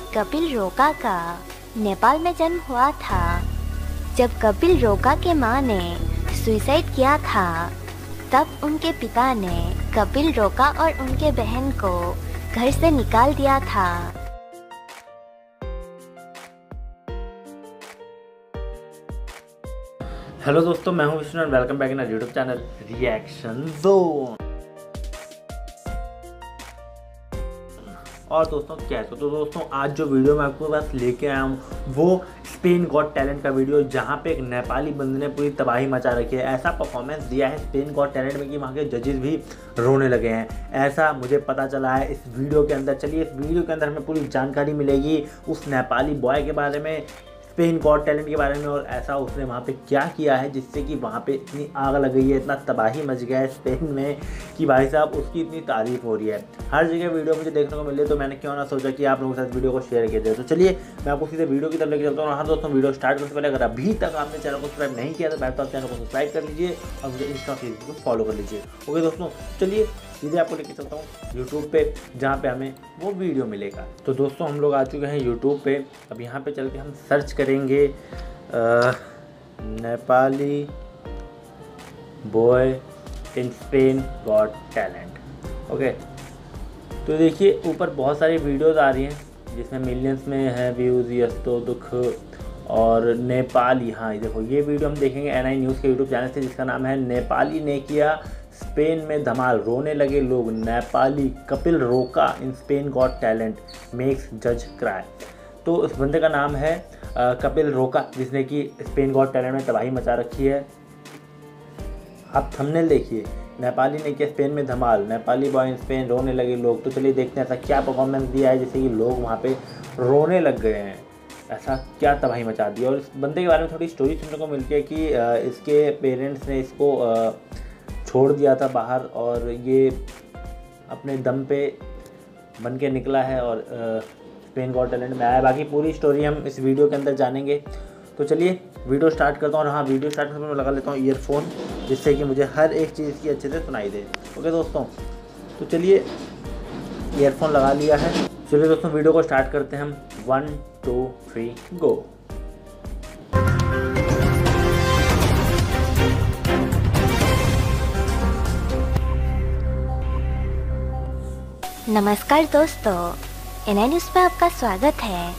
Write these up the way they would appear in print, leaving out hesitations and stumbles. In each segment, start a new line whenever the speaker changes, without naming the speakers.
कपिल रोका का नेपाल में जन्म हुआ था। जब कपिल रोका के मां ने सुसाइड किया था, तब उनके पिता ने कपिल रोका और उनके बहन को घर से निकाल दिया था।
हेलो दोस्तों, मैं हूं विष्णु और welcome back in our YouTube channel reaction zone. और दोस्तों कैसे हो? तो दोस्तों आज जो वीडियो मैं आपके पास लेके आया हूँ वो स्पेन गॉट टैलेंट का वीडियो, जहाँ पे एक नेपाली बंदे ने पूरी तबाही मचा रखी है। ऐसा परफॉर्मेंस दिया है स्पेन गॉट टैलेंट में कि वहाँ के जजेस भी रोने लगे हैं, ऐसा मुझे पता चला है इस वीडियो के अंदर। चलिए इस वीडियो के अंदर हमें पूरी जानकारी मिलेगी उस नेपाली बॉय के बारे में, स्पेन गॉट टैलेंट के बारे में, और ऐसा उसने वहाँ पे क्या किया है जिससे कि वहाँ पे इतनी आग लग गई है, इतना तबाही मच गया है स्पेन में कि भाई साहब उसकी इतनी तारीफ हो रही है। हर जगह वीडियो मुझे देखने को मिले, तो मैंने क्यों ना सोचा कि आप लोगों के साथ वीडियो को शेयर किया जाए। तो चलिए मैं आपको सीधे वीडियो की तरफ लेके चलता हूँ। हाँ दोस्तों, वीडियो स्टार्ट करने से पहले अगर अभी तक आपने चैनल को सब्सक्राइब नहीं किया तो आप चैनल को सब्सक्राइब कर लीजिए और मुझे इंस्टा फेसबुक को फॉलो कर लीजिए। ओके दोस्तों, चलिए सीधे आपको लेके चलता हूँ यूट्यूब पे, जहाँ पे हमें वो वीडियो मिलेगा। तो दोस्तों हम लोग आ चुके हैं यूट्यूब पे। अब यहाँ पे चल के हम सर्च करेंगे Nepali boy in Spain got talent. Okay, तो देखिए ऊपर बहुत सारी वीडियोस आ रही हैं जिसमें मिलियंस में है व्यूज़, यस तो दुख और नेपाली। हाँ देखो, ये वीडियो हम देखेंगे NI न्यूज़ के यूट्यूब चैनल से, जिसका नाम है नेपाली ने किया स्पेन में धमाल, रोने लगे लोग, Nepali Kapil Roka in Spain got talent makes जज क्राई। तो उस बंदे का नाम है कपिल रोका, जिसने कि स्पेन गॉट टैलेंट में तबाही मचा रखी है। आप थंबनेल देखिए, नेपाली ने किया स्पेन में धमाल, नेपाली बॉय इन स्पेन, रोने लगे लोग। तो चलिए देखते हैं ऐसा क्या परफॉर्मेंस दिया है जिससे कि लोग वहाँ पे रोने लग गए हैं, ऐसा क्या तबाही मचा दी। और इस बंदे के बारे में थोड़ी स्टोरी सुनने को मिलती है कि इसके पेरेंट्स ने इसको छोड़ दिया था बाहर और ये अपने दम पे बन के निकला है और स्पेन गॉट टैलेंट में आया। बाकी पूरी स्टोरी हम इस वीडियो के अंदर जानेंगे। तो चलिए वीडियो स्टार्ट करता हूँ। और हाँ, वीडियो स्टार्ट करने में लगा लेता हूँ ईयरफोन, जिससे कि मुझे हर एक चीज़ की अच्छे से सुनाई दे। ओके दोस्तों, तो चलिए ईयरफोन लगा लिया है। चलिए दोस्तों वीडियो को स्टार्ट करते हैं हम। 1 2 3 गो।
नमस्कार दोस्तों, NI न्यूज़ पे आपका स्वागत है।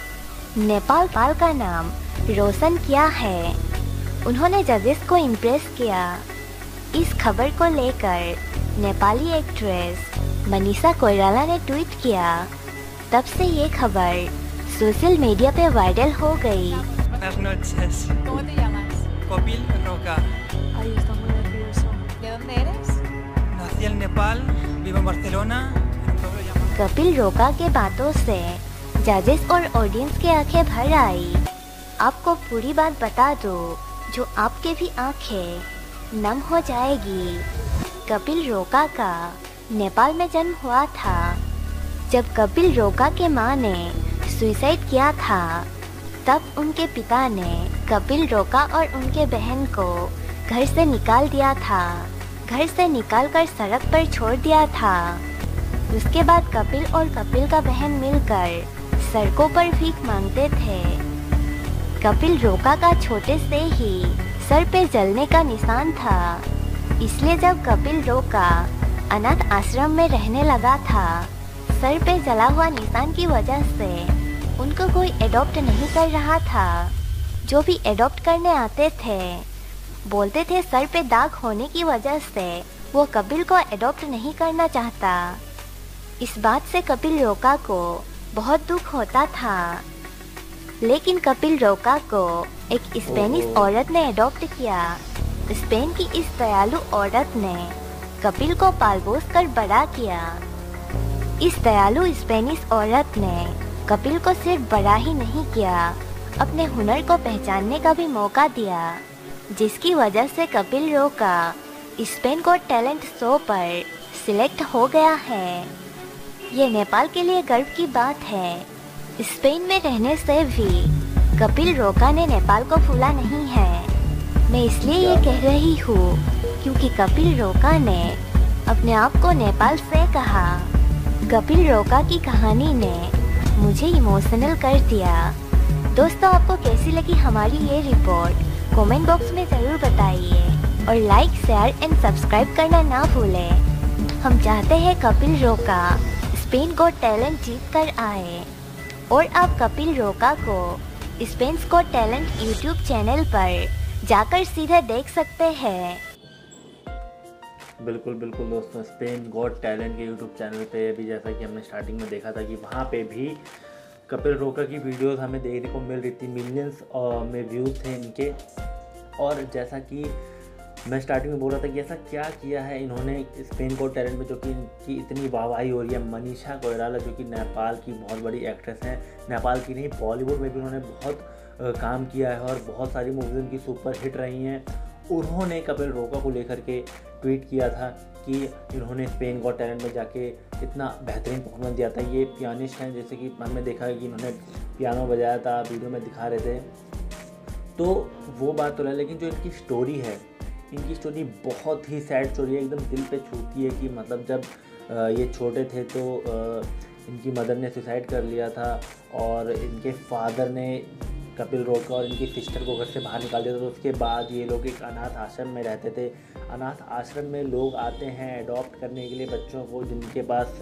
नेपाल पाल का नाम रोशन किया है, उन्होंने जजेस को इम्प्रेस किया। इस खबर को लेकर नेपाली एक्ट्रेस मनीषा कोइराला ने ट्वीट किया, तब से ये खबर सोशल मीडिया पे वायरल हो गई।
Buenas noches.
¿Cómo te llamas?
Copil Roca.
Ay, está muy nervioso. ¿De dónde eres?
Nací en Nepal, vivo en Barcelona, en un pueblo llamado...
Kapil रोका के बातों से जजेस और ऑडियंस की आंखें भर आई। आपको पूरी बात बता दो जो आपके भी आंखें नम हो जाएगी। कपिल रोका का नेपाल में जन्म हुआ था। जब कपिल रोका के मां ने सुसाइड किया था, तब उनके पिता ने कपिल रोका और उनके बहन को घर से निकाल दिया था। घर से निकालकर सड़क पर छोड़ दिया था। उसके बाद कपिल और कपिल का बहन मिलकर सड़कों पर भीख मांगते थे। कपिल रोका का छोटे से ही सर पे जलने का निशान था, इसलिए जब कपिल रोका अनाथ आश्रम में रहने लगा था, सर पे जला हुआ निशान की वजह से उनको कोई एडॉप्ट नहीं कर रहा था। जो भी एडॉप्ट करने आते थे बोलते थे सर पे दाग होने की वजह से वो कपिल को एडॉप्ट नहीं करना चाहता। इस बात से कपिल रोका को बहुत दुख होता था, लेकिन कपिल रोका को एक स्पेनिश औरत ने एडॉप्ट किया। स्पेन की इस दयालु औरत ने कपिल को पाल पोस कर बड़ा किया। इस दयालु स्पेनिश औरत ने कपिल को सिर्फ बड़ा ही नहीं किया, अपने हुनर को पहचानने का भी मौका दिया, जिसकी वजह से Kapil Roka Spain got talent show पर सिलेक्ट हो गया है। ये नेपाल के लिए गर्व की बात है। स्पेन में रहने से भी कपिल रोका ने नेपाल को भूला नहीं है। मैं इसलिए ये कह रही हूँ क्योंकि कपिल रोका ने अपने आप को नेपाल से कहा। कपिल रोका की कहानी ने मुझे मुझे इमोशनल कर दिया। दोस्तों, आपको कैसी लगी हमारी ये रिपोर्ट कमेंट बॉक्स में ज़रूर बताइए और लाइक, शेयर एंड सब्सक्राइब करना ना भूलें। हम चाहते हैं Kapil Roka Spain got talent जीत कर आए और आप कपिल रोका को Spain got talent YouTube channel पर जाकर सीधा देख सकते हैं।
बिल्कुल बिल्कुल दोस्तों, स्पेन गॉट टैलेंट के यूट्यूब चैनल पे भी जैसा कि हमने स्टार्टिंग में देखा था कि वहाँ पे भी कपिल रोका की वीडियोस हमें देखने को मिल रही थी। मिलियंस में व्यूज़ थे इनके। और जैसा कि मैं स्टार्टिंग में बोल रहा था कि ऐसा क्या किया है इन्होंने स्पेन गॉट टैलेंट में जो कि इनकी इतनी वाहवाही हो रही है। मनीषा कोइराला जो कि नेपाल की बहुत बड़ी एक्ट्रेस हैं, नेपाल की नहीं बॉलीवुड में भी उन्होंने बहुत काम किया है और बहुत सारी मूवीज़ उनकी सुपर हिट रही हैं। उन्होंने कपिल रोका को लेकर के ट्वीट किया था कि इन्होंने स्पेन गॉट टैलेंट में जाके इतना बेहतरीन परफॉर्मेंस दिया था। ये पियानिस्ट हैं, जैसे कि हमने देखा है कि इन्होंने पियानो बजाया था, वीडियो में दिखा रहे थे। तो वो बात तो है, लेकिन जो इनकी स्टोरी है, इनकी स्टोरी बहुत ही सैड स्टोरी है, एकदम दिल पे छूती है कि मतलब जब ये छोटे थे तो इनकी मदर ने सुसाइड कर लिया था और इनके फादर ने कपिल रोका और इनकी सिस्टर को घर से बाहर निकाल दिया था। तो उसके बाद ये लोग एक अनाथ आश्रम में रहते थे। अनाथ आश्रम में लोग आते हैं अडॉप्ट करने के लिए बच्चों को, जिनके पास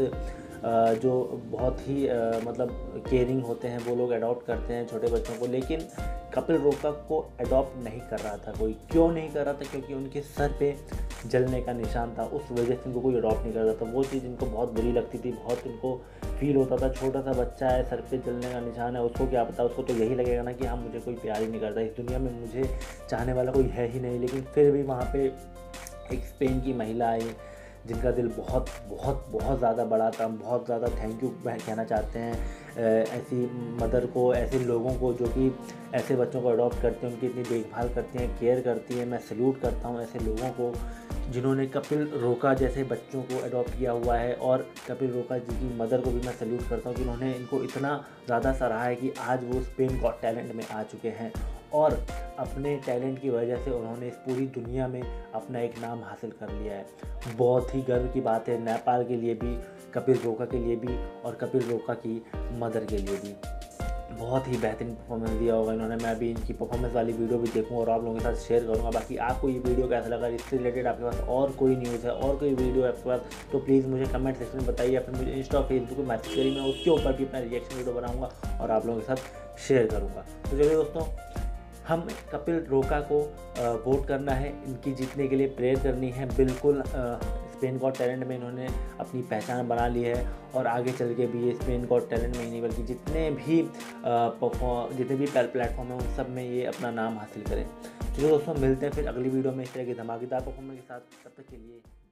जो बहुत ही मतलब केयरिंग होते हैं, वो लोग अडॉप्ट करते हैं छोटे बच्चों को। लेकिन कपिल रोका को अडॉप्ट नहीं कर रहा था कोई। क्यों नहीं कर रहा था? क्योंकि उनके सर पे जलने का निशान था, उस वजह से इनको कोई अडॉप्ट नहीं कर रहा था। वो चीज़ इनको बहुत बुरी लगती थी, बहुत इनको फील होता था। छोटा सा बच्चा है, सर पे जलने का निशान है, उसको क्या पता, उसको तो यही लगेगा ना कि हाँ मुझे कोई प्यार ही नहीं करता, इस दुनिया में मुझे चाहने वाला कोई है ही नहीं। लेकिन फिर भी वहाँ पे एक स्पेन की महिला आई जिनका दिल बहुत बहुत बहुत ज़्यादा बड़ा था। हम बहुत ज़्यादा थैंक यू कहना चाहते हैं ऐसी मदर को, ऐसे लोगों को जो कि ऐसे बच्चों को अडॉप्ट करते हैं, उनकी इतनी देखभाल करती हैं, केयर करती हैं। मैं सैल्यूट करता हूँ ऐसे लोगों को जिन्होंने कपिल रोका जैसे बच्चों को अडॉप्ट किया हुआ है। और कपिल रोका जी की मदर को भी मैं सैल्यूट करता हूँ कि उन्होंने इनको इतना ज़्यादा सराहा है कि आज वो स्पेन गॉट टैलेंट में आ चुके हैं और अपने टैलेंट की वजह से उन्होंने इस पूरी दुनिया में अपना एक नाम हासिल कर लिया है। बहुत ही गर्व की बात है नेपाल के लिए भी, कपिल रोका के लिए भी और कपिल रोका की मदर के लिए भी। बहुत ही बेहतरीन परफॉर्मेंस दिया होगा इन्होंने। मैं अभी इनकी परफॉर्मेंस वाली वीडियो भी देखूँगा और आप लोगों के साथ शेयर करूँगा। बाकी आपको ये वीडियो कैसा लगा, इससे रिलेटेड आपके पास और कोई न्यूज़ है और कोई वीडियो है आपके पास, तो प्लीज़ मुझे कमेंट सेक्शन में बताइए या फिर मुझे इंस्टा फेसबुक पर मैसेज करिए। मैं उसके ऊपर भी अपना रिएक्शन वीडियो बनाऊँगा और आप लोगों के साथ शेयर करूँगा। तो चलिए दोस्तों, हम कपिल रोका को वोट करना है, इनकी जीतने के लिए प्रेयर करनी है। बिल्कुल स्पेन गॉट टैलेंट में इन्होंने अपनी पहचान बना ली है और आगे चल के भी ये स्पेन गॉट टैलेंट में ही नहीं बल्कि जितने भी प्लेटफॉर्म हैं उन सब में ये अपना नाम हासिल करें। चलो दोस्तों, मिलते हैं फिर अगली वीडियो में इस तरह की धमाकेदार परफॉर्मेंस के साथ। तब तक के लिए